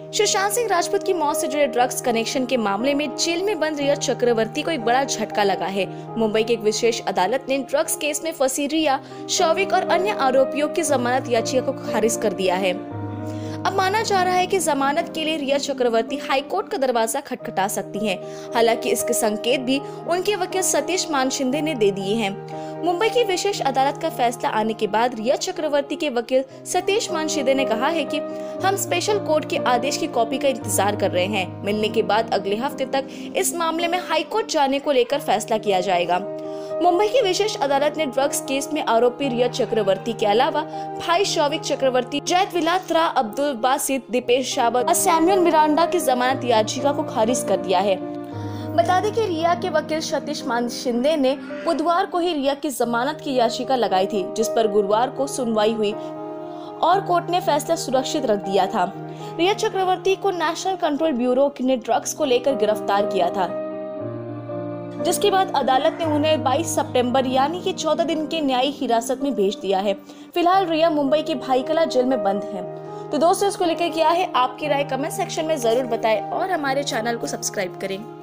सुशांत सिंह राजपूत की मौत से जुड़े ड्रग्स कनेक्शन के मामले में जेल में बंद रिया चक्रवर्ती को एक बड़ा झटका लगा है। मुंबई की एक विशेष अदालत ने ड्रग्स केस में फंसी रिया, शौविक और अन्य आरोपियों की जमानत याचिका को खारिज कर दिया है। अब माना जा रहा है कि जमानत के लिए रिया चक्रवर्ती हाईकोर्ट का दरवाजा खटखटा सकती हैं। हालांकि इसके संकेत भी उनके वकील सतीश मानशिंदे ने दे दिए हैं। मुंबई की विशेष अदालत का फैसला आने के बाद रिया चक्रवर्ती के वकील सतीश मानशिंदे ने कहा है कि हम स्पेशल कोर्ट के आदेश की कॉपी का इंतजार कर रहे हैं। मिलने के बाद अगले हफ्ते तक इस मामले में हाईकोर्ट जाने को लेकर फैसला किया जाएगा। मुंबई की विशेष अदालत ने ड्रग्स केस में आरोपी रिया चक्रवर्ती के अलावा भाई शौविक चक्रवर्ती, जैद विलात्रा, अब्दुल बासित, दीपेश शाबत और सैमुअल मिरांडा की जमानत याचिका को खारिज कर दिया है। बता दें कि रिया के वकील सतीश मानशिंदे ने बुधवार को ही रिया की जमानत की याचिका लगाई थी, जिस पर गुरुवार को सुनवाई हुई और कोर्ट ने फैसला सुरक्षित रख दिया था। रिया चक्रवर्ती को नेशनल कंट्रोल ब्यूरो ने ड्रग्स को लेकर गिरफ्तार किया था, जिसके बाद अदालत ने उन्हें 22 सितंबर यानी कि 14 दिन के न्यायिक हिरासत में भेज दिया है। फिलहाल रिया मुंबई के भाईकला जेल में बंद है। तो दोस्तों, इसको लेकर क्या है आपकी राय, कमेंट सेक्शन में जरूर बताएं और हमारे चैनल को सब्सक्राइब करें।